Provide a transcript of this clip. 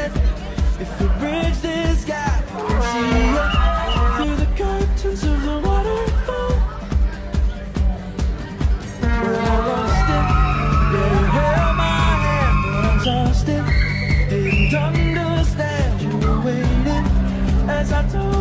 let, if we bridge this gap, see it through the curtains of the waterfall. When I lost it, yeah, you held my hand, but I lost it. Didn't understand you were waiting as I told